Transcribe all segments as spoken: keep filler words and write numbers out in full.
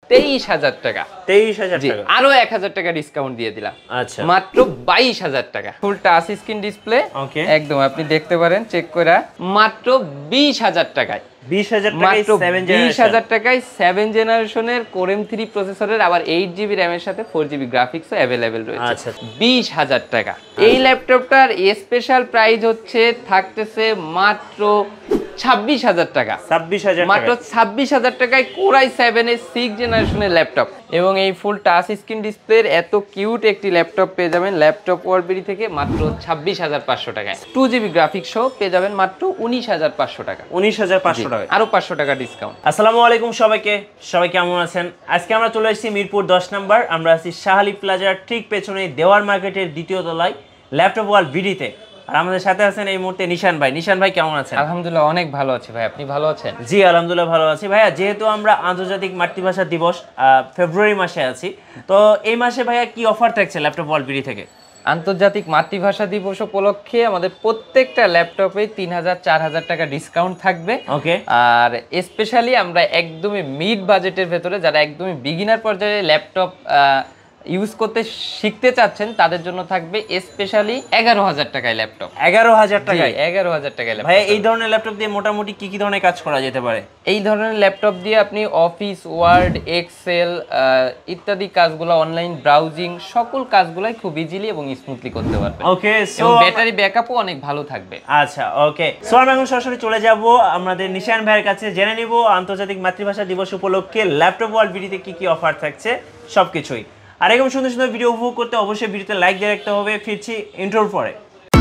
তেইশ হাজার টাকা। তেইশ হাজার টাকা, আরো এক হাজার টাকা ডিসকাউন্ট দিয়ে দিলাম। আচ্ছা, মাত্র বাইশ হাজার টাকা। ফুল টাচ স্ক্রিন ডিসপ্লে, একদম আপনি দেখতে পারেন চেক করে, মাত্র বিশ হাজার টাকায়। বিশ হাজার টাকায় বিশ হাজার টাকায় সেভেন জেনারেশনের কোর এম থ্রি প্রসেসরের, আবার এইট জিবি র্যামের সাথে ফোর জিবি গ্রাফিক্সও অ্যাভেলেবেল রয়েছে। আচ্ছা, বিশ হাজার টাকা। এই ল্যাপটপটার স্পেশাল প্রাইস হচ্ছে থাকতেছে মাত্র ছাব্বিশ হাজার টাকা। ছাব্বিশ হাজার মাত্র ছাব্বিশ হাজার টাকায় কোর আই সেভেন এর সিক্স জেনারেশনের ল্যাপটপ, এবং এই ফুল টাচ স্ক্রিন ডিসপ্লের এত কিউট একটি ল্যাপটপ পেয়ে যাবেন ল্যাপটপ ওয়ার্ল্ডবেরি থেকে মাত্র ছাব্বিশ হাজার পাঁচশো টাকায়। টু জিবি গ্রাফিক্স সহ পেয়ে যাবেন মাত্র উনিশ হাজার পাঁচশো টাকা। উনিশ হাজার পাঁচশো টাকা, আরো পাঁচশো টাকা ডিসকাউন্ট। আসসালামু আলাইকুম সবাইকে, সবাই কেমন আছেন? আজকে আমরা চলে এসেছি মিরপুর দশ নাম্বার। আমরা আছি শাহালি প্লাজার ঠিক পেছনে দেওয়ার মার্কেটের দ্বিতীয় তলায় ল্যাপটপ ওয়ার্ল্ড ভিডিতে। আর আমাদের সাথে আছেন এই মুহূর্তে নিশান ভাই। নিশান ভাই কেমন আছেন? আলহামদুলিল্লাহ অনেক ভালো আছি ভাই, আপনি ভালো আছেন? জি আলহামদুলিল্লাহ ভালো আছি ভাইয়া। যেহেতু আমরা আন্তর্জাতিক মাতৃভাষা দিবস ফেব্রুয়ারি মাসে আছি, তো এই মাসে ভাইয়া কি অফার থাকছে ল্যাপটপ ওয়ার্ল্ড ভিডি থেকে? আন্তর্জাতিক মাতৃভাষা দিবস উপলক্ষে আমাদের প্রত্যেকটা ল্যাপটপে তিন হাজার চার হাজার টাকা ডিসকাউন্ট থাকবে। ওকে। আর স্পেশালি আমরা একদমই মিড বাজেটের ভেতরে যারা একদমই বিগিনার পর্যায়ে ল্যাপটপ ইউজ করতে শিখতে চাচ্ছেন তাদের জন্য থাকবে স্পেশালি এগারো হাজার টাকায় ল্যাপটপ। এগারো হাজার টাকায়? এগারো হাজার টাকায় ল্যাপটপ। ভাই এই ধরনের ল্যাপটপ দিয়ে মোটামুটি কি কি ধরনের কাজ করা যেতে পারে? এই ধরনের ল্যাপটপ দিয়ে আপনি অফিস, ওয়ার্ড, এক্সেল ইত্যাদি কাজগুলো, অনলাইন ব্রাউজিং, সকল কাজগুলাই খুব ইজিলি এবং স্মুথলি করতে পারবেন। ওকে, সো ব্যাটারি ব্যাকআপও অনেক ভালো থাকবে। আচ্ছা, ওকে। সো আমরা এখন সরাসরি চলে যাব আমাদের নিশান ভাইয়ের কাছে, জেনে নিব আন্তর্জাতিক মাতৃভাষা দিবস উপলক্ষে ল্যাপটপ ওয়ার্ল্ড ভিডিতে কি কি অফার থাকছে সবকিছুই। আর এরকম সুন্দর সুন্দর ভিডিও উপভোগ করতে অবশ্যই ভিডিওতে লাইক দিয়ে রাখতে হবে। ফিরছি ইন্ট্রোর পরে।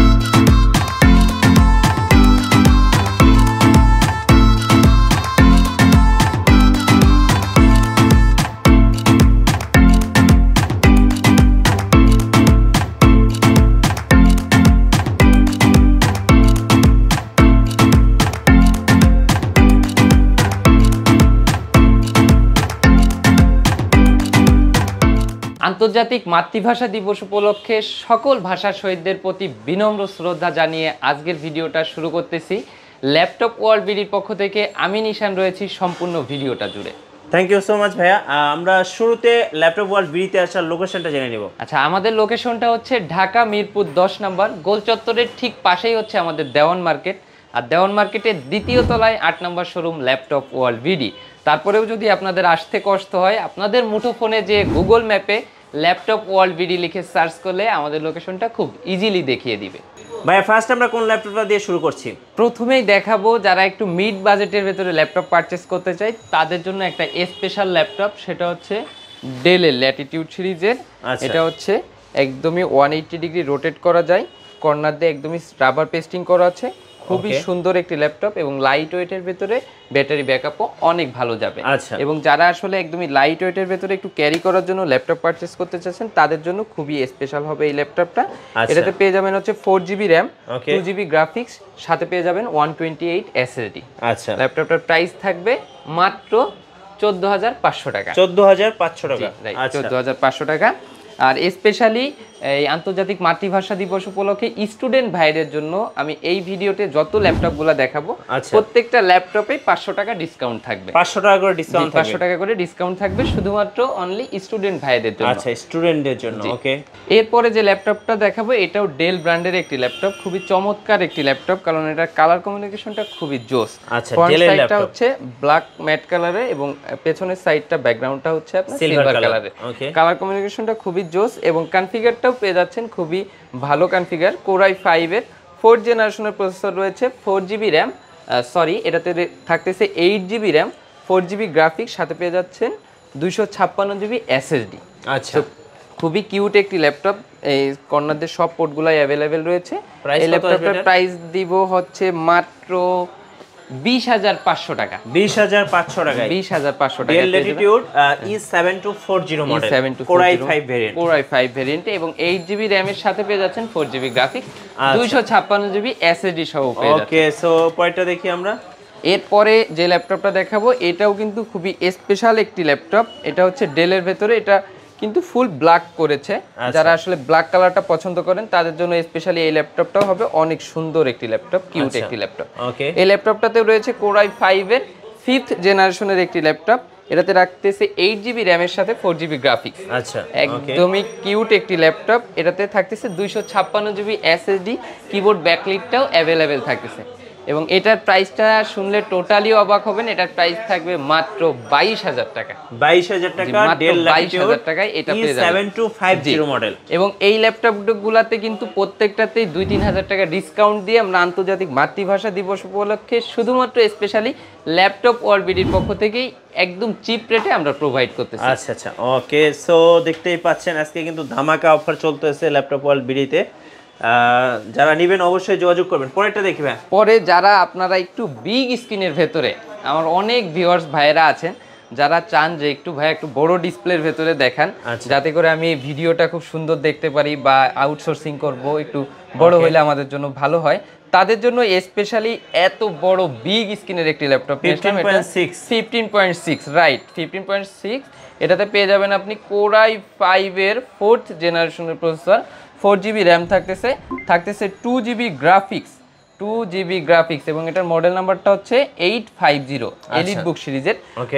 আন্তর্জাতিক মাতৃভাষা দিবস উপলক্ষে সকল ভাষার শহীদদের প্রতি বিনম্র শ্রদ্ধা জানিয়ে আজকের ভিডিওটা শুরু করতেছি। ল্যাপটপ ওয়ার্ল্ড ভিডির পক্ষ থেকে আমি নিশান রয়েছি সম্পূর্ণ ভিডিওটা জুড়ে। থ্যাংক ইউ সো মাচ ভাইয়া। আমরা শুরুতে ল্যাপটপ ওয়ার্ল্ড ভিডিতে আসার লোকেশনটা জেনে নিব। আচ্ছা, আমাদের লোকেশনটা হচ্ছে ঢাকা মিরপুর দশ নম্বর গোল চত্বরের ঠিক পাশেই হচ্ছে আমাদের দেওয়ান মার্কেট। আর দেওয়ান মার্কেটের দ্বিতীয় তলায় আট নম্বর শোরুম ল্যাপটপ ওয়ার্ল্ড ভিডি। তারপরেও যদি আপনাদের আসতে কষ্ট হয়, আপনাদের মুঠোফোনে যে গুগল ম্যাপে ল্যাপটপ ওয়ার্ল্ড ভিডি লিখে সার্চ করলে আমাদের লোকেশনটা খুব ইজিলি দেখিয়ে দিবে। ভাইয়া ফার্স্ট আমরা কোন ল্যাপটপটা দিয়ে শুরু করছি? প্রথমেই দেখাবো যারা একটু মিড বাজেটের ভেতরে ল্যাপটপ পারচেস করতে চাই তাদের জন্য একটা স্পেশাল ল্যাপটপ, সেটা হচ্ছে ডেলের ল্যাটিটিউড সিরিজের। এটা হচ্ছে একদমই ওয়ান এইট্টি ডিগ্রি রোটেট করা যায়, কর্নার দিয়ে একদমই রাবার পেস্টিং করা আছে। খুবই সুন্দর একটি ল্যাপটপ এবং লাইট ওয়েটের ভেতরে ব্যাটারি ব্যাকআপও অনেক ভালো যাবে। এবং যারা আসলে একদমই লাইট ওয়েটের ভেতরে একটু ক্যারি করার জন্য ল্যাপটপ পারচেস করতে চাচ্ছেন তাদের জন্য খুবই স্পেশাল হবে এই ল্যাপটপটা। এটাতে পেয়ে যাবেন হচ্ছে four GB RAM, two GB graphics, সাথে পেয়ে যাবেন ওয়ান টোয়েন্টি এইট এসএসডি। আচ্ছা, ল্যাপটপটার প্রাইস থাকবে মাত্র চোদ্দ হাজার পাঁচশো টাকা। চোদ্দ হাজার পাঁচশো টাকা, চোদ্দ হাজার পাঁচশো টাকা। আর স্পেশালি এই আন্তর্জাতিক মাতৃভাষা দিবস উপলক্ষে স্টুডেন্ট ভাইদের জন্য আমি এই ভিডিওতে যত ল্যাপটপগুলো দেখাবো প্রত্যেকটা ল্যাপটপে পাঁচশো টাকা ডিসকাউন্ট থাকবে। পাঁচশো টাকা করে ডিসকাউন্ট থাকবে। পাঁচশো টাকা করে ডিসকাউন্ট থাকবে শুধুমাত্র অনলি স্টুডেন্ট ভাইদের জন্য। আচ্ছা, স্টুডেন্টদের জন্য। ওকে। এরপরে যে ল্যাপটপটা দেখাবো এটাও ডেল ব্র্যান্ডের একটি ল্যাপটপ, খুবই চমৎকার একটি ল্যাপটপ, কারণ এটার কালার কমিউনিকেশনটা খুবই জোস। আচ্ছা, ডেলের ল্যাপটপ হচ্ছে ব্ল্যাক ম্যাট কালারে এবং পেছনের সাইডটা ব্যাকগ্রাউন্ডটা হচ্ছে আপনার সিলভার কালারে। কালার কমিউনিকেশনটা খুবই জোস এবং কনফিগারটাও পেয়ে যাচ্ছেন খুবই ভালো কনফিগার। কোর আই ফাইভ এর ফোর জেনারেশনের প্রসেসর রয়েছে, ফোর জিবি র্যাম, সরি এটাতে থাকতেছে eight GB RAM, four GB graphics, সাথে পেয়ে যাচ্ছেন দুইশো ছাপ্পান্ন জিবি এসএসডি। আচ্ছা, খুবই কিউট একটি ল্যাপটপ। এই কর্নারদের সব পোর্টগুলাই অ্যাভেলেবেল রয়েছে। এই ল্যাপটপটার প্রাইস দিব হচ্ছে মাত্র বিশ হাজার পাঁচশো টাকা। বিশ হাজার পাঁচশো টাকা। বিশ হাজার পাঁচশো টাকা। Dell latitude E seven two four zero model, core i five variant, core i five variant এবং এইট জিবি র্যামের সাথে পেয়ে যাচ্ছেন ফোর জিবি গ্রাফিক্স, দুইশো ছাপ্পান্ন জিবি এসএসডি সহ পেয়ে যাচ্ছেন। ওকে, সো পরেরটা দেখি আমরা। এরপরে যে ল্যাপটপটা দেখাবো এটাও কিন্তু খুবই স্পেশাল একটি ল্যাপটপ। এটা হচ্ছে ডেলের ভেতরে, এটা কিন্তু ফুল ব্ল্যাক করেছে। যারা আসলে ব্ল্যাক কালারটা পছন্দ করেন তাদের জন্য স্পেশালি এই ল্যাপটপটাও হবে অনেক সুন্দর একটি ল্যাপটপ, কিউট একটি ল্যাপটপ। এই ল্যাপটপটাতে রয়েছে কোর আই ফাইভ এর ফিফথ জেনারেশনের একটি ল্যাপটপ। এটাতে রাখতেছে এইট জিবি র্যামের সাথে ফোর জিবি গ্রাফিক্স। আচ্ছা, একদমই কিউট একটি ল্যাপটপ। এটাতে থাকতেছে দুইশো ছাপ্পান্ন জিবি এসএসডি, কিবোর্ড ব্যাকলিটটাও অ্যাভেলেবেল থাকতেছে। এবং এটার প্রাইসটা শুনলে টোটালি অবাক হবেন, এটার প্রাইস থাকবে মাত্র বাইশ হাজার টাকা। বাইশ হাজার টাকা, ডেল বাইশ হাজার টাকায় এটা পেয়ে যাবেন seven two five zero model. এবং এই ল্যাপটপগুলোতে কিন্তু প্রত্যেকটাতেই দুই তিন হাজার টাকা ডিসকাউন্ট দিয়ে আমরা আন্তর্জাতিক মাতৃভাষা দিবস উপলক্ষে শুধুমাত্র স্পেশালি ল্যাপটপ ওয়ার্ল্ড বিডির পক্ষ থেকেই একদম চিপ রেটে আমরা প্রোভাইড করতেছি। আচ্ছা আচ্ছা, ওকে। সো দেখতেই পাচ্ছেন আজকে কিন্তু ধামাকা অফার চলতেছে ল্যাপটপ ওয়ার্ল্ড বিডিতে। যারা নেবেন অবশ্যই যোগাযোগ করবেন। পরেরটা দেখবেন। পরে যারা আপনারা একটু বিগ স্ক্রিনের ভেতরে, আমার অনেক ভিউয়ার্স ভাইয়েরা আছেন যারা চান যে একটু ভাই একটু বড় ডিসপ্লের ভেতরে দেখান, যাতে করে আমি ভিডিওটা খুব সুন্দর দেখতে পারি বা আউটসোর্সিং করব, একটু বড় হলে আমাদের জন্য ভালো হয়, তাদের জন্য স্পেশালি এত বড় বিগ স্ক্রিনের একটি laptop fifteen point six, right, fifteen point six. এটাতে পেয়ে যাবেন আপনি কোর আই ফাইভ এর ফোর্থ জেনারেশনের প্রসেসর, ফোর জিবি র্যাম থাকতেছে, থাকতেছে two GB graphics, two GB graphics এবং এটার মডেল নাম্বারটা হচ্ছে eight five zero elite book সিরিজের।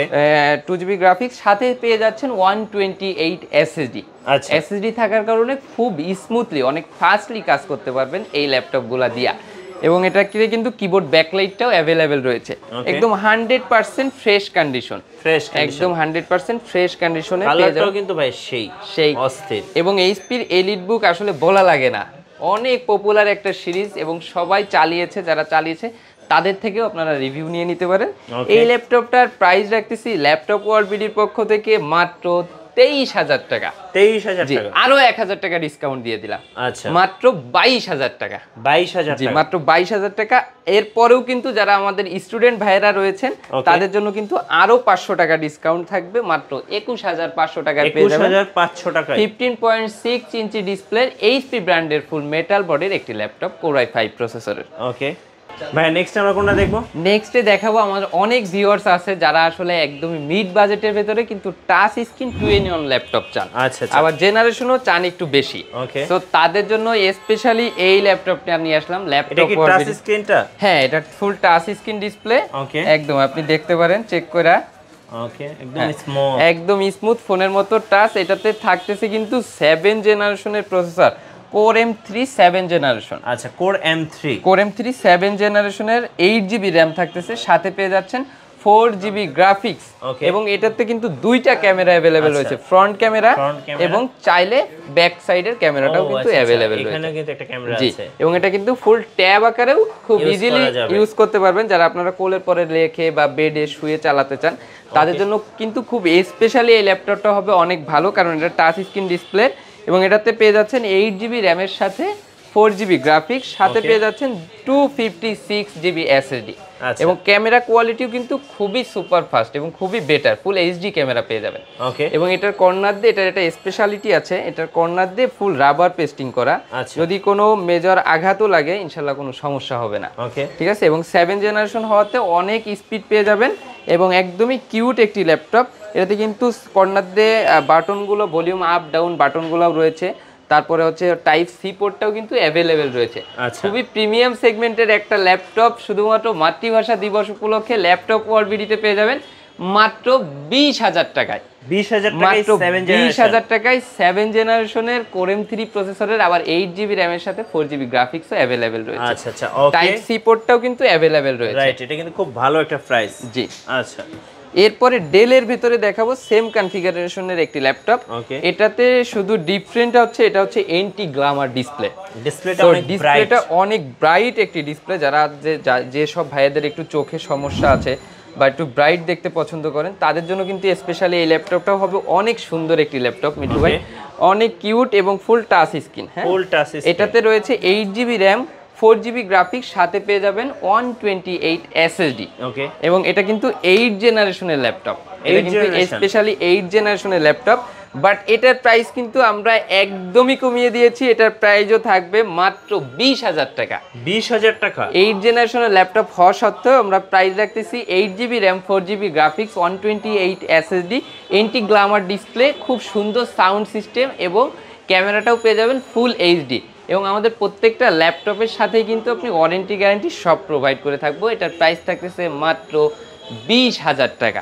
টু জিবি গ্রাফিক্স সাথে পেয়ে যাচ্ছেন one twenty eight SSD. SSD থাকার কারণে খুব স্মুথলি, অনেক ফাস্টলি কাজ করতে পারবেন এই ল্যাপটপগুলো দিয়া। এবং এটা কিন্তু কিবোর্ড ব্যাকলাইটটাও অ্যাভেলেবেল রয়েছে, একদম hundred percent fresh condition, fresh একদম হান্ড্রেড পার্সেন্ট ফ্রেশ কন্ডিশনে কালারটাও কিন্তু ভাই সেই সেই অস্থির। এবং এইচপির এলিট বুক আসলে বলা লাগে না, অনেক পপুলার একটা সিরিজ এবং সবাই চালিয়েছে, যারা চালিয়েছে তাদের থেকেও আপনারা রিভিউ নিয়ে নিতে পারেন। এই ল্যাপটপটার প্রাইস রাখতেছি ল্যাপটপ ওয়ার্ল্ড বিডির পক্ষ থেকে মাত্র তেইশ হাজার টাকা। তেইশ হাজার টাকা, আরো এক হাজার টাকা ডিসকাউন্ট দিয়ে দিলাম। আচ্ছা, মাত্র বাইশ হাজার টাকা। বাইশ হাজার জি, মাত্র বাইশ হাজার টাকা। এরপরেও কিন্তু যারা আমাদের স্টুডেন্ট ভাইয়েরা রয়েছেন তাদের জন্য কিন্তু আরো পাঁচশো টাকা ডিসকাউন্ট থাকবে, মাত্র একুশ হাজার পাঁচশো টাকা পেয়ে যাবেন। পাঁচশো টাকা fifteen point six inch display HP ব্র্যান্ডের ফুল মেটাল বডির একটি ল্যাপটপ কোর আই ফাইভ প্রসেসরের। ওকে ভাই, নেক্সট আমরা কোনটা দেখবো? নেক্সটে দেখাবো আমাদের অনেক ভিউয়ার্স আছে যারা আসলে একদমই মিড বাজেটের ভেতরে কিন্তু touch screen two in one laptop চান, আচ্ছা, আবার জেনারেশনও চান একটু বেশি। ওকে, তো তাদের জন্য স্পেশালি এই ল্যাপটপটা নিয়ে আসলাম। ল্যাপটপ টাচ স্ক্রিনটা, হ্যাঁ এটা full touch screen display, okay, একদম আপনি দেখতে পারেন চেক করে, ওকে, একদম স্মুথ, একদম স্মুথ ফোনের মতো টাচ। এটাতে থাকতেছে কিন্তু সেভেন জেনারেশনের processor, core M three seven generation. আচ্ছা, core M three, core M three seven জেনারেশনের এইট জিবি র্যাম থাকতেছে, সাথে পেয়ে যাচ্ছেন ফোর জিবি গ্রাফিক্স। এবং এটাতে কিন্তু দুইটা ক্যামেরা অ্যাভেলেবেল রয়েছে, ফ্রন্ট ক্যামেরা এবং চাইলে ব্যাক সাইডের ক্যামেরাটাও কিন্তু অ্যাভেলেবেল রয়েছে। এখানে কিন্তু একটা ক্যামেরা জি, আছে এবং এটা কিন্তু ফুল ট্যাব আকারেও খুব ইজিলি ইউজ করতে পারবেন, যারা আপনারা কোলের পরে রেখে বা বেডে শুয়ে চালাতে চান তাদের জন্য কিন্তু খুব স্পেশালি এই ল্যাপটপটা হবে অনেক ভালো, কারণ এটা টাচ স্ক্রিন ডিসপ্লে এবং এটাতে পেয়ে যাচ্ছেন এইট জিবি র্যামের সাথে ফোর জিবি গ্রাফিক্স, সাথে পেয়ে যাচ্ছেন two fifty six GB SSD. এবং ক্যামেরা কোয়ালিটিও কিন্তু খুবই সুপার ফাস্ট এবং খুবই বেটার, ফুল এইচডি ক্যামেরা পেয়ে যাবেন। ওকে, এবং এটার কর্নার দিয়ে এটার একটা স্পেশালিটি আছে, এটার কর্নার দিয়ে ফুল রাবার পেস্টিং করা, যদি কোনো মেজর আঘাতও লাগে ইনশাল্লাহ কোনো সমস্যা হবে না। ওকে, ঠিক আছে। এবং সেভেন জেনারেশন হওয়াতে অনেক স্পিড পেয়ে যাবেন এবং একদমই কিউট একটি ল্যাপটপ। এটাতে কিন্তু কর্নার দিয়ে বাটনগুলো, ভলিউম আপ ডাউন বাটনগুলোও রয়েছে, তারপরে হচ্ছে টাইপ সি পোর্টটাও কিন্তু অ্যাভেলেবেল রয়েছে। খুবই প্রিমিয়াম সেগমেন্টের একটা ল্যাপটপ, শুধুমাত্র মাতৃভাষা দিবস উপলক্ষে ল্যাপটপ ওয়ার্ল্ড বিডিতে পেয়ে যাবেন মাত্র বিশ হাজার টাকায়। বিশ হাজার মাত্র বিশ হাজার টাকায় সেভেন জেনারেশনের কোর এম থ্রি প্রসেসরের, আবার এইট জিবি র্যামের সাথে ফোর জিবি গ্রাফিক্সও অ্যাভেলেবেল রয়েছে। আচ্ছা আচ্ছা, ওকে, টাইপ সি পোর্টটাও কিন্তু অ্যাভেলেবেল রয়েছে। রাইট, এটা কিন্তু খুব ভালো একটা প্রাইস। জি, আচ্ছা। এরপরে ডেলের ভিতরে দেখাবো সেম কনফিগারেশনের একটি ল্যাপটপ। এটাতে শুধু ডিফারেন্টটা হচ্ছে এটা হচ্ছে এন্টি গ্ল্যামার ডিসপ্লে। ডিসপ্লেটা অনেক ব্রাইট, ডিসপ্লেটা অনেক ব্রাইট একটি ডিসপ্লে। যারা যে যে সব ভাইয়াদের একটু চোখে সমস্যা আছে বা একটু ব্রাইট দেখতে পছন্দ করেন তাদের জন্য কিন্তু স্পেশালি এই ল্যাপটপটাও হবে অনেক সুন্দর একটি ল্যাপটপ মিঠু ভাই, অনেক কিউট এবং ফুল টাচ স্ক্রিন। হ্যাঁ, ফুল টাচ স্ক্রিন। এটাতে রয়েছে eight GB RAM, four GB graphics, সাথে পেয়ে যাবেন one twenty eight SSD. Okay, এবং এটা কিন্তু এইট জেনারেশনের ল্যাপটপ, এটা কিন্তু স্পেশালি এইট জেনারেশনের ল্যাপটপ। বাট এটার প্রাইস কিন্তু আমরা একদমই কমিয়ে দিয়েছি, এটার প্রাইসও থাকবে মাত্র বিশ হাজার টাকা। বিশ হাজার টাকা এইট জেনারেশনের ল্যাপটপ হওয়া সত্ত্বেও আমরা প্রাইস রাখতেছি eight GB RAM, four GB graphics, one twenty eight SSD, anti glamour display, খুব সুন্দর সাউন্ড সিস্টেম এবং ক্যামেরাটাও পেয়ে যাবেন ফুল এইচডি। এবং আমাদের প্রত্যেকটা ল্যাপটপের সাথেই কিন্তু আপনি ওয়ারেন্টি গ্যারান্টি সব প্রোভাইড করে থাকবো। এটার প্রাইস থাকতেছে মাত্র বিশ হাজার টাকা।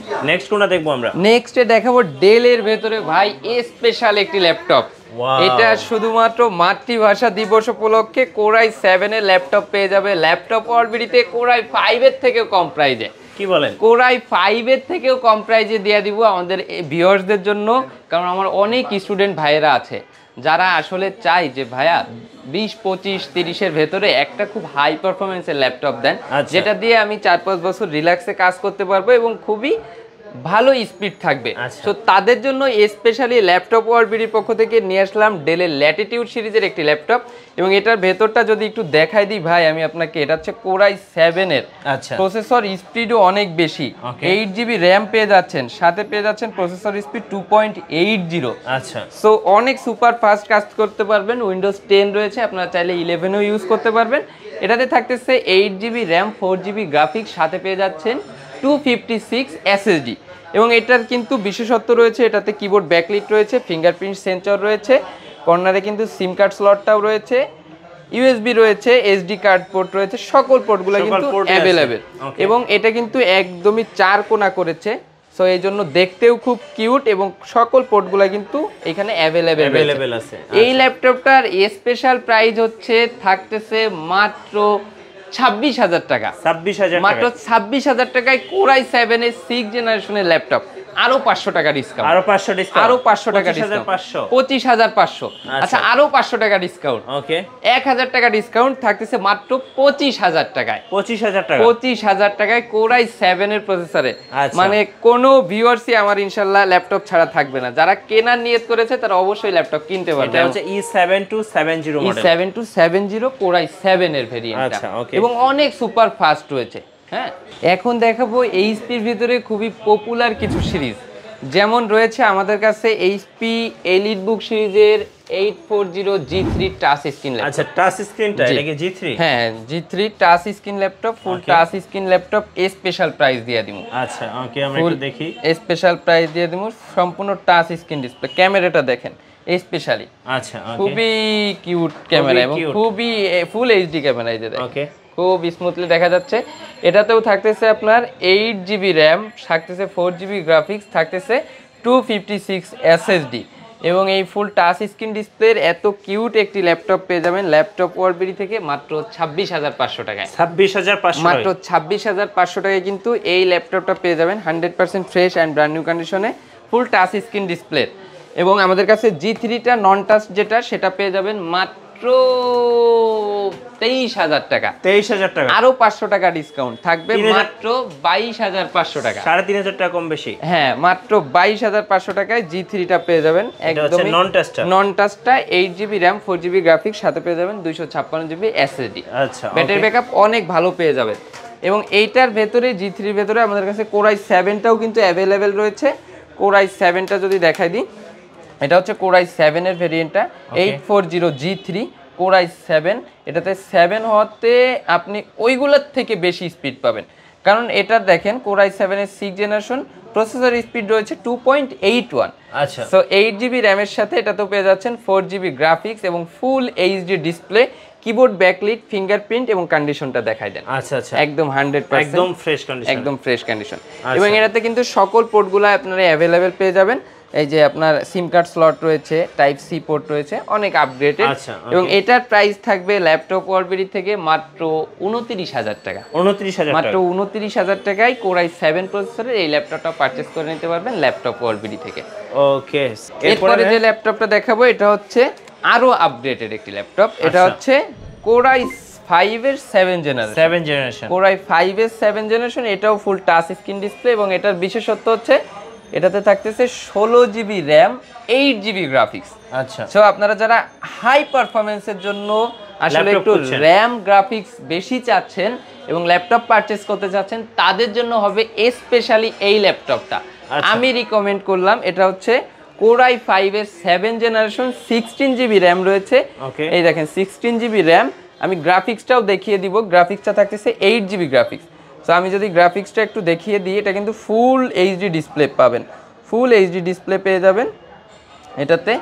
নেক্সট কোনটা দেখবো আমরা? নেক্সটে দেখাবো ডেলের ভেতরে ভাই স্পেশাল একটি ল্যাপটপ। এটা শুধুমাত্র মাতৃভাষা দিবস উপলক্ষে কোরাই সেভেন এর ল্যাপটপ পেয়ে যাবে ল্যাপটপ ওয়ার্ল্ডবিডিতে কোরাই ফাইভ এর থেকেও কম প্রাইজে। কি বলেন? কোরাই ফাইভ এর থেকেও কম প্রাইজে দিয়ে দিব আমাদের ভিউয়ার্সদের জন্য, কারণ আমার অনেক স্টুডেন্ট ভাইয়েরা আছে যারা আসলে চাই যে ভাইয়া বিশ পঁচিশ তিরিশের ভেতরে একটা খুব হাই পারফরমেন্সের ল্যাপটপ দেন, যেটা দিয়ে আমি চার পাঁচ বছর রিল্যাক্সে কাজ করতে পারবো এবং খুবই ভালো স্পিড থাকবে। তো তাদের জন্য স্পেশালি ল্যাপটপ ওয়ার্ল্ডবিডির পক্ষ থেকে নিয়ে আসলাম ডেলের ল্যাটিটিউড সিরিজের একটি ল্যাপটপ। এবং এটার ভেতরটা যদি একটু দেখাই দিই ভাই আমি আপনাকে, এটা হচ্ছে কোরাই সেভেন এর প্রসেসর স্পিডও অনেক বেশি, এইট জিবি র্যাম পেয়ে যাচ্ছেন, সাথে পেয়ে যাচ্ছেন processor speed two point eight zero. আচ্ছা, সো অনেক সুপার ফাস্ট কাজ করতে পারবেন। উইন্ডোজ টেন রয়েছে, আপনারা চাইলে ইলেভেনও ইউজ করতে পারবেন। এটাতে থাকতেছে eight GB RAM, four GB graphics, সাথে পেয়ে যাচ্ছেন টু ফিফটি সিক্স এসএসডি। এবং এটার কিন্তু বিশেষত্ব রয়েছে, এটাতে কিবোর্ড ব্যাকলিট রয়েছে, ফিঙ্গারপ্রিন্ট সেন্সর রয়েছে, কর্নারে কিন্তু সিম কার্ড স্লটটাও রয়েছে, ইউএসবি রয়েছে, এসডি কার্ড পোর্ট রয়েছে, সকল পোর্টগুলো কিন্তু অ্যাভেলেবেল। এবং এটা কিন্তু একদমই চার কোনা করেছে, সো এই জন্য দেখতেও খুব কিউট এবং সকল পোর্টগুলো কিন্তু এখানে অ্যাভেলেবেল আছে। এই ল্যাপটপটার স্পেশাল প্রাইস হচ্ছে থাকতেছে মাত্র ছাব্বিশ হাজার টাকা। ছাব্বিশ হাজার মাত্র ছাব্বিশ হাজার টাকায় কোরাই সেভেন এর সিক্স জেনারেশনের ল্যাপটপ, আরো পাঁচশো টাকা ডিসকাউন্ট, আরো পাঁচশো ডিসকাউন্ট, আরো পাঁচশো টাকা ডিসকাউন্ট, পঁচিশ হাজার পাঁচশো। আচ্ছা, আরো পাঁচশো টাকা ডিসকাউন্ট, ওকে এক হাজার টাকা ডিসকাউন্ট থাকতেছে মাত্র পঁচিশ হাজার টাকায়। পঁচিশ হাজার টাকা, পঁচিশ হাজার টাকায় কোরাই সেভেন এর প্রসেসরে। মানে কোনো ভিউয়ার্সই আমার ইনশাআল্লাহ ল্যাপটপ ছাড়া থাকবে না। যারা কেনার নিয়ত করেছে তারা অবশ্যই ল্যাপটপ কিনতে পারবে। এটা হচ্ছে E seven two seventy model, E seven two seventy core i seven এর ভেরিয়েন্টটা, এবং অনেক সুপার ফাস্ট রয়েছে। হ্যাঁ, এখন দেখাবো এইচপির ভিতরে খুবই পপুলার কিছু সিরিজ, যেমন রয়েছে আমাদের কাছে এইচপি এলিট বুক সিরিজের eight forty G three touch screen laptop. আচ্ছা, টাচ স্ক্রিনটা এটা কি জি থ্রি? হ্যাঁ, G three touch screen laptop, full touch screen laptop, special price দিয়ে দিমু। আচ্ছা, ওকে আমরা একটু দেখি। স্পেশাল প্রাইস দিয়ে দিমু, সম্পূর্ণ টাচ স্ক্রিন ডিসপ্লে, ক্যামেরাটা দেখেন স্পেশালি। আচ্ছা, ওকে খুবই কিউট ক্যামেরা এবং খুবই ফুল এইচডি ক্যামেরা, এই যে দেখেন ওকে খুব স্মুথলি দেখা যাচ্ছে। এটাতেও থাকতেছে আপনার এইট জিবি র্যাম, থাকতেছে ফোর জিবি গ্রাফিক্স, থাকতেছে টু ফিফটি সিক্স এসএসডি। এবং এই ফুল টাচ স্ক্রিন ডিসপ্লের এত কিউট একটি ল্যাপটপ পেয়ে যাবেন ল্যাপটপ ওয়ার্ল্ডবিডি থেকে মাত্র ছাব্বিশ হাজার পাঁচশো টাকায়। ছাব্বিশ হাজার পাঁচশো, মাত্র ছাব্বিশ হাজার পাঁচশো টাকায় কিন্তু এই ল্যাপটপটা পেয়ে যাবেন hundred percent fresh and brand new কন্ডিশনে, ফুল টাচ স্ক্রিন ডিসপ্লে। এবং আমাদের কাছে জি থ্রিটা নন টাচ যেটা, সেটা পেয়ে যাবেন মাত্র তেইশ হাজার টাকা। তেইশ হাজার টাকা, আরো পাঁচশো টাকা ডিসকাউন্ট থাকবে, মাত্র বাইশ হাজার পাঁচশো টাকা, সাড়ে তিন হাজার টাকা কম বেশি। হ্যাঁ, মাত্র বাইশ হাজার পাঁচশো টাকায় জি থ্রিটা পেয়ে যাবেন একদম নন টাচটা। নন টাচটা eight GB RAM, four GB graphics, সাথে পেয়ে যাবেন দুইশো ছাপ্পান্ন জিবি এসএসডি। আচ্ছা, ব্যাটারি ব্যাকআপ অনেক ভালো পেয়ে যাবেন। এবং এইটার ভেতরে জি থ্রির ভেতরে আমাদের কাছে কোরাই সেভেনটাও কিন্তু অ্যাভেলেবেল রয়েছে। কোরাই সেভেনটা যদি দেখাই দিই, এটা হচ্ছে কোরাই সেভেন এর ভেরিয়েন্টটা, eight forty G three core i seven. এটাতে সেভেন হতে আপনি ওইগুলোর থেকে বেশি স্পিড পাবেন, কারণ এটা দেখেন কোরাই সেভেন এর সিক্স জেনারেশন, প্রসেসর স্পিড রয়েছে টু পয়েন্ট এইট ওয়ান। আচ্ছা, সো এইট জিবি র্যামের সাথে এটাতেও পেয়ে যাচ্ছেন ফোর জিবি গ্রাফিক্স এবং full HD display, keyboard backlit, fingerprint এবং কন্ডিশনটা দেখাই দেন। আচ্ছা আচ্ছা, একদম হান্ড্রেড পার্সেন্ট একদম ফ্রেশ কন্ডিশন, একদম ফ্রেশ কন্ডিশন। এবং এটাতে কিন্তু সকল পোর্টগুলো আপনারা অ্যাভেলেবেল পেয়ে যাবেন। এই যে আপনার সিম কার্ড স্লট রয়েছে, টাইপ সি পোর্ট রয়েছে, অনেক আপগ্রেডেড। এবং এটার প্রাইস থাকবে ল্যাপটপ ওয়ার্ল্ডবিডি থেকে মাত্র উনত্রিশ হাজার টাকা। উনত্রিশ হাজার মাত্র উনত্রিশ হাজার টাকায় কোরাই সেভেন প্রসেসরের এই ল্যাপটপটা পারচেজ করে নিতে পারবেন ল্যাপটপ ওয়ার্ল্ডবিডি থেকে। ওকে, এরপরে যে ল্যাপটপটা দেখাবো এটা হচ্ছে আরো আপডেটেড একটি ল্যাপটপ। এটা হচ্ছে কোরাই ফাইভ এর seven generation, seven generation core i five এর সেভেন জেনারেশন। এটাও ফুল টাচ স্ক্রিন ডিসপ্লে এবং এটার বিশেষত্ব হচ্ছে এটাতে থাকতেছে ষোলো GB RAM, eight GB graphics. আচ্ছা, সো আপনারা যারা হাই পারফরমেন্সের জন্য আসলে একটু র্যাম গ্রাফিক্স বেশি চাচ্ছেন এবং ল্যাপটপ পারচেজ করতে চাচ্ছেন, তাদের জন্য হবে স্পেশালি এই ল্যাপটপটা। আমি রিকমেন্ড করলাম। এটা হচ্ছে কোরাই ফাইভ এর seven generation, sixteen GB RAM রয়েছে। এই দেখেন সিক্সটিন জিবি র্যাম। আমি গ্রাফিক্সটাও দেখিয়ে দিব। গ্রাফিক্সটা থাকতেছে এইট জিবি গ্রাফিক্স। সো আমি যদি গ্রাফিক্সটা একটু দেখিয়ে দিই, এটা কিন্তু ফুল এইচডি ডিসপ্লে পাবেন, ফুল এইচডি ডিসপ্লে পেয়ে যাবেন এটাতে।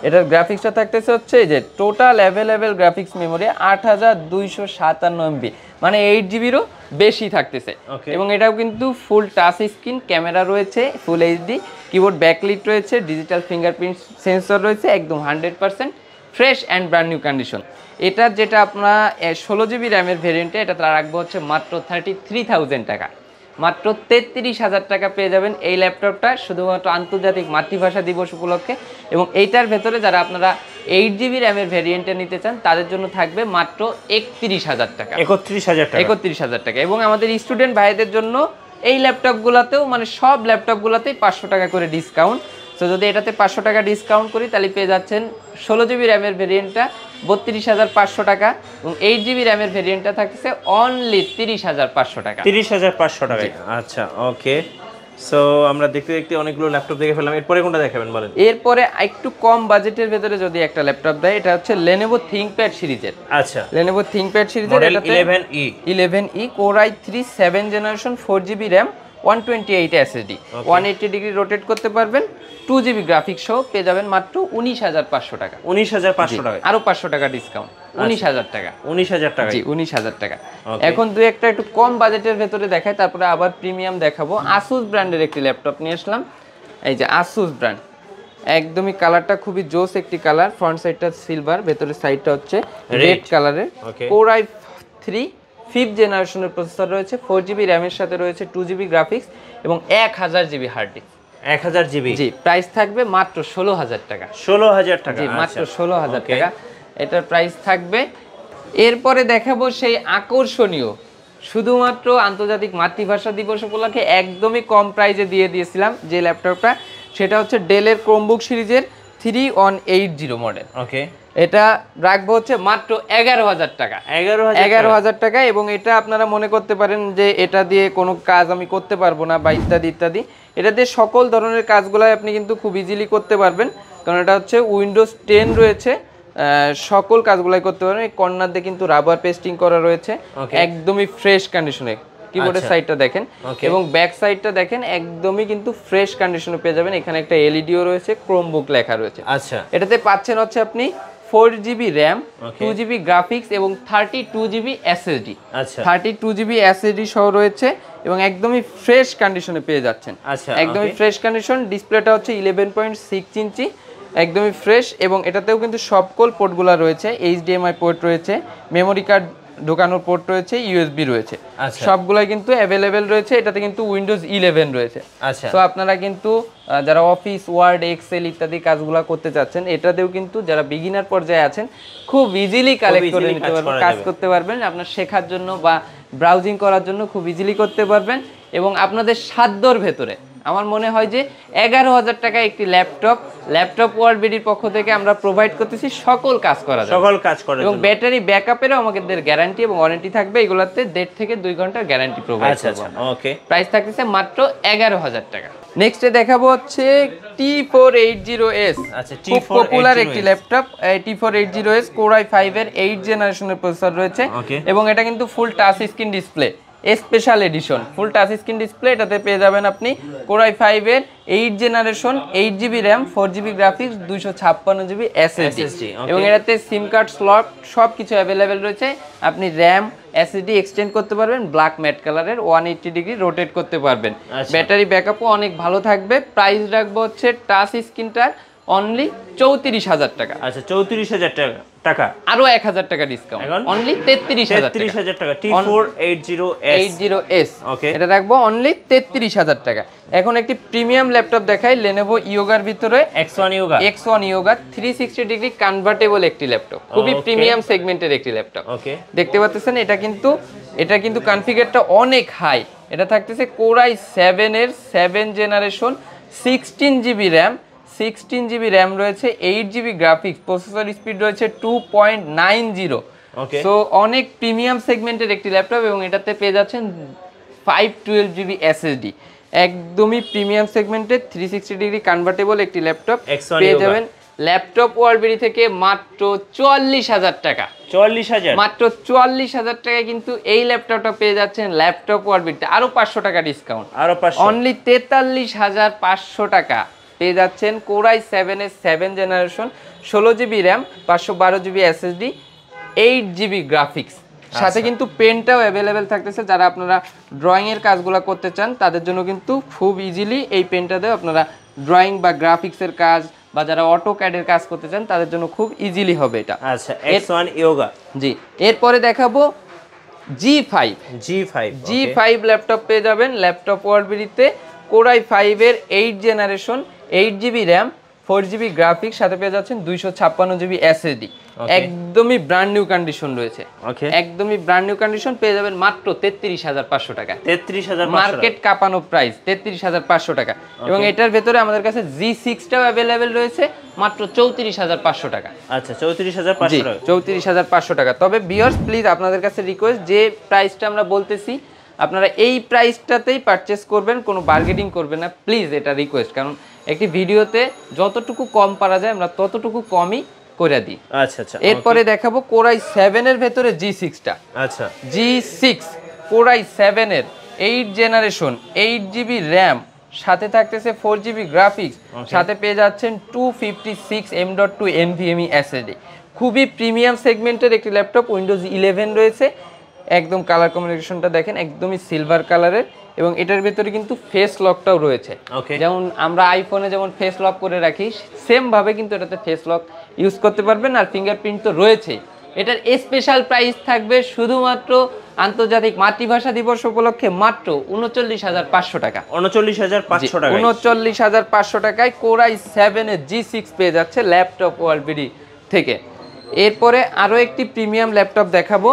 এটার গ্রাফিক্সটা থাকতেছে হচ্ছে যে টোটাল অ্যাভেলেবেল গ্রাফিক্স মেমোরি আট হাজার দুইশো সাতান্ন এমবি, মানে এইট জিবিরও বেশি থাকতেছে। এবং এটাও কিন্তু ফুল টাচ স্ক্রিন, ক্যামেরা রয়েছে ফুল এইচডি, কিবোর্ড ব্যাকলিট রয়েছে, ডিজিটাল ফিঙ্গারপ্রিন্ট সেন্সর রয়েছে, একদম hundred percent fresh and brand new condition. এটার যেটা আপনার ষোলো জিবি র্যামের ভেরিয়েন্টে, এটা তারা রাখবো হচ্ছে মাত্র থার্টি থ্রি থাউজেন্ড টাকা, মাত্র তেত্রিশ হাজার টাকা পেয়ে যাবেন এই ল্যাপটপটা শুধুমাত্র আন্তর্জাতিক মাতৃভাষা দিবস উপলক্ষে। এবং এইটার ভেতরে যারা আপনারা এইট জিবি র্যামের ভেরিয়েন্টে নিতে চান তাদের জন্য থাকবে মাত্র একত্রিশ হাজার টাকা, একত্রিশ হাজার টাকা একত্রিশ হাজার টাকা। এবং আমাদের স্টুডেন্ট ভাইদের জন্য এই ল্যাপটপগুলোতেও মানে সব ল্যাপটপগুলোতেই পাঁচশো টাকা করে ডিসকাউন্ট। সো যদি এটাতে পাঁচশো টাকা ডিসকাউন্ট করি তাহলে পেয়ে যাচ্ছেন ষোলো জিবি র্যামের ভেরিয়েন্টটা বত্রিশ হাজার পাঁচশো টাকা, এবং এইট জিবি র্যামের ভেরিয়েন্টটা থাকছে অনলি তিরিশ হাজার পাঁচশো টাকা, তিরিশ হাজার পাঁচশো টাকা। আচ্ছা ওকে, সো আমরা দেখতে দেখতে অনেকগুলো ল্যাপটপ দেখে ফেললাম, এরপরে কোনটা দেখাবেন বলেন? এরপরে একটু কম বাজেটের ভেতরে যদি একটা ল্যাপটপ দেয়, এটা হচ্ছে Lenovo ThinkPad সিরিজের। আচ্ছা, Lenovo ThinkPad সিরিজের এটাতে eleven E eleven E Core i three seven generation four GB RAM one twenty eight SSD, one eighty degree rotate করতে পারবেন, টু জিবি গ্রাফিক্স সহ পেয়ে যাবেন মাত্র উনিশ হাজার পাঁচশো টাকা। উনিশ হাজার পাঁচশো টাকা, আরো পাঁচশো টাকা ডিসকাউন্ট, উনিশ হাজার টাকা। উনিশ হাজার টাকা, জি উনিশ হাজার টাকা। এখন দুই একটা একটু কম বাজেটের ভেতরে দেখাই, তারপরে আবার প্রিমিয়াম দেখাবো। আসুস ব্র্যান্ডের একটি ল্যাপটপ নিয়ে আসলাম, এই যে আসুস ব্র্যান্ড, একদমই কালারটা খুবই জোস একটি কালার, ফ্রন্ট সাইডটা সিলভার, ভেতরের সাইডটা হচ্ছে রেড কালারের। কোর আই থ্রি ফিফথ জেনারেশনের প্রসেসর রয়েছে, ফোর জিবি র্যামের সাথে রয়েছে টু জিবি গ্রাফিক্স এবং এক হাজার জিবি হার্ড ডিস্ক। এক হাজার জিবি, জি প্রাইস থাকবে মাত্র ষোলো হাজার টাকা, ষোলো হাজার টাকা, জি মাত্র ষোলো হাজার টাকা এটার প্রাইস থাকবে। এরপরে দেখাবো সেই আকর্ষণীয়, শুধুমাত্র আন্তর্জাতিক মাতৃভাষা দিবস উপলক্ষে একদমই কম প্রাইসে দিয়ে দিয়েছিলাম যে ল্যাপটপটা, সেটা হচ্ছে ডেলের ক্রোমবুক সিরিজের three one eight zero model. Okay, এটা রাখবো হচ্ছে মাত্র এগারো হাজার টাকা, এগারো এগারো হাজার টাকা। এবং এটা আপনারা মনে করতে পারেন যে এটা দিয়ে কোনো কাজ আমি করতে পারবো না বা ইত্যাদি ইত্যাদি, এটা দিয়ে সকল ধরনের কাজগুলো আপনি কিন্তু খুব ইজিলি করতে পারবেন, কারণ এটা হচ্ছে উইন্ডোজ টেন রয়েছে, সকল কাজগুলাই করতে পারবেন। এই কর্নার দিয়ে কিন্তু রাবার পেস্টিং করা রয়েছে, একদমই ফ্রেশ কন্ডিশনে। কিবোর্ডের সাইডটা দেখেন এবং ব্যাক সাইডটা দেখেন, একদমই কিন্তু ফ্রেশ কন্ডিশনে পেয়ে যাবেন। এখানে একটা এলইডিও রয়েছে, ক্রোমবুক লেখা রয়েছে। আচ্ছা, এটাতে পাচ্ছেন হচ্ছে আপনি four GB RAM, two GB graphics এবং থার্টি টু জিবি এসএসডি। আচ্ছা, থার্টি টু জিবি এসএসডি সহ রয়েছে এবং একদমই ফ্রেশ কন্ডিশনে পেয়ে যাচ্ছেন। আচ্ছা, একদমই ফ্রেশ কন্ডিশন। ডিসপ্লেটা হচ্ছে ইলেভেন পয়েন্ট সিক্স ইঞ্চি, একদমই ফ্রেশ। এবং এটাতেও কিন্তু সকল পোর্টগুলো রয়েছে, এইচডিএমআই পোর্ট রয়েছে, মেমোরি কার্ড ঢোকানোর পোর্ট রয়েছে, ইউএসবি রয়েছে, সবগুলাই কিন্তু অ্যাভেলেবেল রয়েছে। এটাতে কিন্তু উইন্ডোজ ইলেভেন রয়েছে। আচ্ছা, তো আপনারা কিন্তু যারা অফিস ওয়ার্ড এক্সেল ইত্যাদি কাজগুলো করতে চাচ্ছেন, এটাতেও কিন্তু যারা বিগিনার পর্যায়ে আছেন খুব ইজিলি কালেক্ট করে নিতে পারবেন, কাজ করতে পারবেন, আপনার শেখার জন্য বা ব্রাউজিং করার জন্য খুব ইজিলি করতে পারবেন। এবং আপনাদের সাধ্যর ভেতরে আমার মনে হয় যে এগারো হাজার টাকা একটি ল্যাপটপ ল্যাপটপ ওয়ার্ল্ড বিডির পক্ষ থেকে আমরা প্রোভাইড করতেছি সকল কাজ করা যায়, সকল কাজ করা এবং ব্যাটারি ব্যাকআপেরও আমাদের গ্যারান্টি এবং ওয়ারেন্টি থাকবে। এগুলাতে দেড় থেকে দুই ঘন্টার গ্যারান্টি প্রোভাইড করব। ওকে, প্রাইস থাকতেছে মাত্র এগারো হাজার টাকা। নেক্সটে দেখাবো হচ্ছে T four eight zero S. আচ্ছা, খুব পপুলার একটি laptop, T four eight zero S core i five এর এইট জেনারেশনের প্রসেসর রয়েছে এবং এটা কিন্তু full touch screen display, special edition full touch screen display. এটাতে পেয়ে যাবেন আপনি কোর আই ফাইভ এর eight generation, eight GB RAM, four GB graphics, দুইশো ছাপ্পান্ন জিবি এসএসডি এবং এটাতে সিম কার্ড স্লট সব কিছু অ্যাভেলেবেল রয়েছে। আপনি র্যাম এসএসডি এক্সটেন্ড করতে পারবেন, ব্ল্যাক ম্যাট কালারের, ওয়ান এইটি ডিগ্রি রোটেট করতে পারবেন। ব্যাটারি ব্যাকআপও অনেক ভালো থাকবে। প্রাইস রাখবো হচ্ছে টাচ স্ক্রিনটার অনলি চৌত্রিশ হাজার টাকা। আচ্ছা, চৌত্রিশ হাজার টাকা টাকা আরো এক হাজার টাকা ডিসকাউন্ট, অনলি তেত্রিশ হাজার টাকা। T four eight zero S, okay, এটা রাখবো অনলি তেত্রিশ হাজার টাকা। এখন একটি প্রিমিয়াম ল্যাপটপ দেখাই, Lenovo ইয়োগার ভিতরে X one Yoga X one Yoga three sixty degree convertible একটি ল্যাপটপ, খুবই প্রিমিয়াম সেগমেন্টের একটি ল্যাপটপ। ওকে, দেখতে পাচ্ছেন এটা কিন্তু এটা কিন্তু কনফিগারটা অনেক হাই। এটা থাকতেছে কোর আই সেভেন এর seven generation, sixteen GB RAM, sixteen GB RAM রয়েছে, eight GB graphics, processor speed রয়েছে two point nine zero. So অনেক প্রিমিয়াম সেগমেন্টের একটি ল্যাপটপ এবং এটাতে পেয়ে যাচ্ছেন ফাইভ টুয়েলভ জিবি এসএসডি, একদমই প্রিমিয়াম সেগমেন্টের থ্রি সিক্সটি ডিগ্রি কনভার্টেবল একটি ল্যাপটপ পেয়ে যাবেন ল্যাপটপ ওয়ার্ল্ড থেকে মাত্র চুয়াল্লিশ হাজার টাকা। চুয়াল্লিশ হাজার, মাত্র চুয়াল্লিশ হাজার টাকায় কিন্তু এই ল্যাপটপটা পেয়ে যাচ্ছেন ল্যাপটপ ওয়ার্ল্ড আরো পাঁচশো টাকা ডিসকাউন্ট, আরো পাঁচশো, অনলি তেতাল্লিশ হাজার পাঁচশো টাকা পেয়ে যাচ্ছেন কোরাই সেভেন এর সেভেন জেনারেশন, ষোলো জিবি র্যাম, পাঁচশো বারো GB SSD, eight GB graphics, সাথে কিন্তু পেনটাও অ্যাভেলেবেল থাকতেছে। যারা আপনারা ড্রয়িং এর কাজগুলো করতে চান তাদের জন্য কিন্তু খুব ইজিলি এই পেনটা দিয়ে আপনারা ড্রয়িং বা গ্রাফিক্সের কাজ বা যারা অটো ক্যাডের কাজ করতে চান তাদের জন্য খুব ইজিলি হবে এটা। আচ্ছা, এক্স ওয়ান ইয়োগা। জি, এরপরে দেখাবো G five. G five G five laptop পেয়ে যাবেন ল্যাপটপ ওয়ার্ল্ড বিডিতে, কোরাই ফাইভ এর eight generation, eight GB RAM, four GB graphics, সাথে পেয়ে যাচ্ছেন দুইশো ছাপ্পান্ন জিবি এসএসডি। একদমই ব্র্যান্ড নিউ কন্ডিশন রয়েছে, একদমই ব্র্যান্ড নিউ কন্ডিশন পেয়ে যাবেন মাত্র তেত্রিশ হাজার পাঁচশো টাকা। তেত্রিশ হাজার মার্কেট কাঁপানো প্রাইস তেত্রিশ হাজার পাঁচশো টাকা। এবং এটার ভেতরে আমাদের কাছে জি সিক্সটাও অ্যাভেলেবেল রয়েছে মাত্র চৌত্রিশ হাজার পাঁচশো টাকা। আচ্ছা, চৌত্রিশ হাজার পাঁচশো টাকা, চৌত্রিশ হাজার পাঁচশো টাকা। তবে ভিউয়ার্স প্লিজ আপনাদের কাছে রিকোয়েস্ট, যে প্রাইসটা আমরা বলতেছি আপনারা এই প্রাইসটাতেই পারচেস করবেন, কোনো বার্গেনিং করবেন না প্লিজ, এটা রিকোয়েস্ট। কারণ একটি ভিডিওতে যতটুকু কম পারা যায় আমরা ততটুকু কমই করে দিই। আচ্ছা আচ্ছা, এরপরে দেখাবো কোরাই সেভেন এর ভেতরে জি সিক্সটা। আচ্ছা, জি সিক্স কোরাই সেভেন এর eight generation, eight GB RAM, সাথে থাকতেছে ফোর জিবি গ্রাফিক্স, সাথে পেয়ে যাচ্ছেন two fifty six M dot two NVMe SSD. খুবই প্রিমিয়াম সেগমেন্টের একটি ল্যাপটপ, উইন্ডোজ ইলেভেন রয়েছে। একদম কালার কম্বিনেশনটা দেখেন, একদমই সিলভার কালারের, এবং এটার ভেতরে কিন্তু ফেস লকটাও রয়েছে। যেমন আমরা আইফোনে যেমন ফেস লক করে রাখি সেম ভাবে কিন্তু এটাতে ফেস লক ইউজ করতে পারবেন, আর ফিঙ্গারপ্রিন্ট তো রয়েছে। এটার স্পেশাল প্রাইস থাকবে শুধুমাত্র আন্তর্জাতিক মাতৃভাষা দিবস উপলক্ষে মাত্র উনচল্লিশ হাজার পাঁচশো টাকা। উনচল্লিশ হাজার পাঁচশো টাকা, উনচল্লিশ হাজার পাঁচশো টাকায় কোরাই সেভেন এর জি সিক্স পেয়ে যাচ্ছে ল্যাপটপ ওয়ার্ল্ড বিডি থেকে। এরপরে আরো একটি প্রিমিয়াম ল্যাপটপ দেখাবো,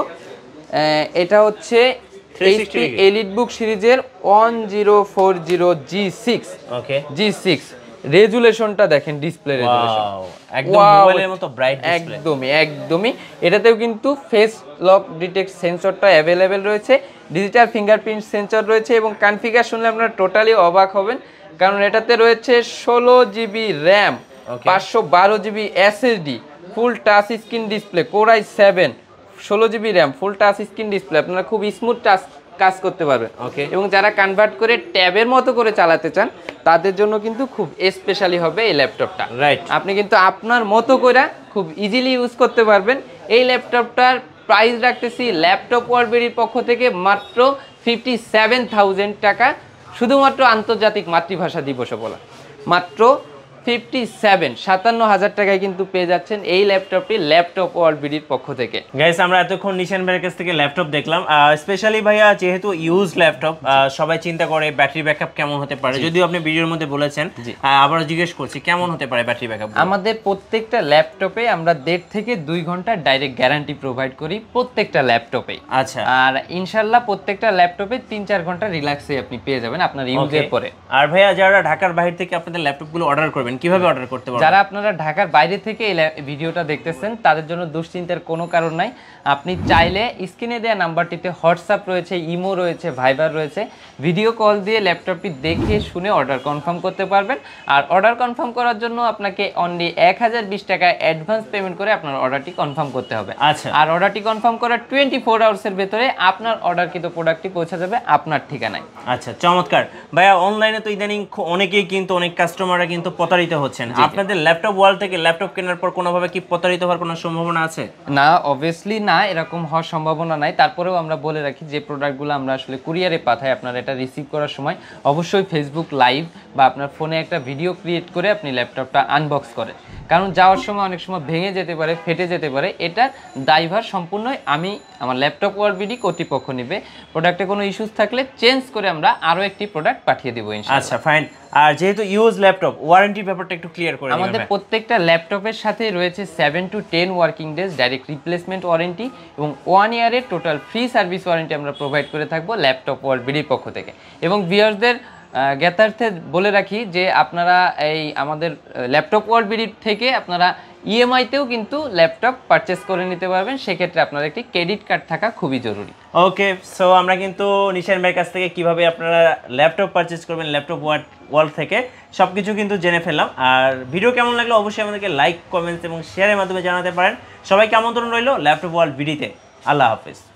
এটা হচ্ছে এইচপি এলিটবুক সিরিজের one zero four zero G six. Okay, G six রেজুলেশনটা দেখেন, ডিসপ্লে রেজুলেশন একদম মোবাইলের মতো ব্রাইট ডিসপ্লে, একদমই একদমই। এটাতেও কিন্তু ফেস লক ডিটেক্ট সেন্সরটা অ্যাভেলেবেল রয়েছে, ডিজিটাল ফিঙ্গারপ্রিন্ট সেন্সর রয়েছে, এবং কনফিগার শুনলে আপনারা টোটালি অবাক হবেন, কারণ এটাতে রয়েছে ষোলো জিবি র্যাম, পাঁচশো বারো GB SSD, full touch screen display, core i seven, ষোলো GB RAM, full touch screen display, আপনারা খুব স্মুথ টাচ কাজ করতে পারবেন। ওকে, এবং যারা কনভার্ট করে ট্যাবের মতো করে চালাতে চান তাদের জন্য কিন্তু খুব স্পেশালি হবে এই ল্যাপটপটা। রাইট, আপনি কিন্তু আপনার মতো করে খুব ইজিলি ইউজ করতে পারবেন। এই ল্যাপটপটার প্রাইস রাখতেছি ল্যাপটপ ওয়ার্ল্ড বিডির পক্ষ থেকে মাত্র ফিফটি সেভেন থাউজেন্ড টাকা, শুধুমাত্র আন্তর্জাতিক মাতৃভাষা দিবস বলা মাত্র ফিফটি সেভেন, সাতান্ন হাজার টাকায় কিন্তু পেয়ে যাচ্ছেন এই ল্যাপটপটি ল্যাপটপ ওয়ার্ল্ড বিডির পক্ষ থেকে। গাইস, আমরা এতক্ষণ নিশান ভাইয়ের কাছ থেকে ল্যাপটপ দেখলাম, স্পেশালি ভাইয়া যেহেতু ইউজ ল্যাপটপ, সবাই চিন্তা করে ব্যাটারি ব্যাকআপ কেমন হতে পারে, যদিও আপনি ভিডিওর মধ্যে বলেছেন, আবার জিজ্ঞেস করছি কেমন হতে পারে ব্যাটারি ব্যাকআপ। আমাদের প্রত্যেকটা ল্যাপটপে আমরা দেড় থেকে দুই ঘন্টা ডাইরেক্ট গ্যারান্টি প্রোভাইড করি প্রত্যেকটা ল্যাপটপে। আচ্ছা, আর ইনশাআল্লাহ প্রত্যেকটা ল্যাপটপে তিন চার ঘন্টা রিল্যাক্সে আপনি পেয়ে যাবেন আপনার ইউজের পরে। আর ভাইয়া যারা ঢাকার বাইরে থেকে আপনাদের ল্যাপটপগুলো অর্ডার করবেন কিভাবে অর্ডার করতে পারবেন? যারা আপনারা ঢাকার বাইরে থেকে এই ভিডিওটা দেখতেছেন তাদের জন্য দুশ্চিন্তার কোনো কারণ নাই। আপনি চাইলে স্ক্রিনে দেওয়া নাম্বারটিতে হোয়াটসঅ্যাপ রয়েছে, ইমো রয়েছে, ভাইবার রয়েছে, ভিডিও কল দিয়ে ল্যাপটপটি দেখে শুনে অর্ডার কনফার্ম করতে পারবেন। আর অর্ডার কনফার্ম করার জন্য আপনাকে অনলি এক হাজার বিশ টাকা অ্যাডভান্স পেমেন্ট করে আপনার অর্ডারটি কনফার্ম করতে হবে। আচ্ছা, আর অর্ডারটি কনফার্ম করার টোয়েন্টি ফোর আওয়ার্সের ভেতরে আপনার অর্ডারকৃত প্রোডাক্টটি পৌঁছে যাবে আপনার ঠিকানায়। আচ্ছা, চমৎকার ভাইয়া। অনলাইনে তো ইদানিং অনেকেই কিন্তু অনেক কাস্টমাররা কিন্তু প্রতারিত হচ্ছেন, আপনাদের ল্যাপটপ ওয়াল থেকে ল্যাপটপ কেনার পর কোনোভাবে কি প্রতারিত হওয়ার কোনো সম্ভাবনা আছে? না, অবভিয়াসলি না, এরকম হওয়ার সম্ভাবনা নাই। তারপরেও আমরা বলে রাখি যে প্রোডাক্টগুলো আমরা আসলে কুরিয়ারে পাঠাই, আপনারা এটা রিসিভ করার সময় অবশ্যই ফেসবুক লাইভ বা আপনার ফোনে একটা ভিডিও ক্রিয়েট করে আপনি ল্যাপটপটা আনবক্স করেন, কারণ যাওয়ার সময় অনেক সময় ভেঙে যেতে পারে, ফেটে যেতে পারে। এটার দায়ভার সম্পূর্ণই আমি আমার ল্যাপটপ ওয়ার্ল্ড বিডি কর্তৃপক্ষ নেবে। প্রোডাক্টে কোনো ইস্যুস থাকলে চেঞ্জ করে আমরা আরও একটি প্রোডাক্ট পাঠিয়ে দেবো ইনশাআল্লাহ। আচ্ছা, ফাইন। আর যেহেতু ইউজ ল্যাপটপ, ওয়ারেন্টি ব্যাপারটা একটু ক্লিয়ার করে দিন। আমাদের প্রত্যেকটা ল্যাপটপের সাথে রয়েছে seven to ten working days direct replacement warranty এবং ওয়ান ইয়ারের টোটাল ফ্রি সার্ভিস ওয়ারেন্টি আমরা প্রোভাইড করে থাকবো ল্যাপটপ ওয়ার্ল্ড বিডির পক্ষ থেকে। এবং ভিউয়ারদের জ্ঞাতার্থে বলে রাখি যে আপনারা এই আমাদের ল্যাপটপ ওয়ার্ল্ড বিডির থেকে আপনারা ইএমআইতেও কিন্তু ল্যাপটপ পারচেস করে নিতে পারবেন, সেক্ষেত্রে আপনার একটি ক্রেডিট কার্ড থাকা খুবই জরুরি। ওকে, সো আমরা কিন্তু নিশান ভাইয়ের কাছ থেকে কিভাবে আপনারা ল্যাপটপ পারচেস করবেন ল্যাপটপ ওয়ার্ল্ড থেকে সব কিছু কিন্তু জেনে ফেললাম। আর ভিডিও কেমন লাগলো অবশ্যই আমাদেরকে লাইক, কমেন্টস এবং শেয়ারের মাধ্যমে জানাতে পারেন। সবাইকে আমন্ত্রণ রইল ল্যাপটপ ওয়ার্ল্ড বিডিতে। আল্লাহ হাফেজ।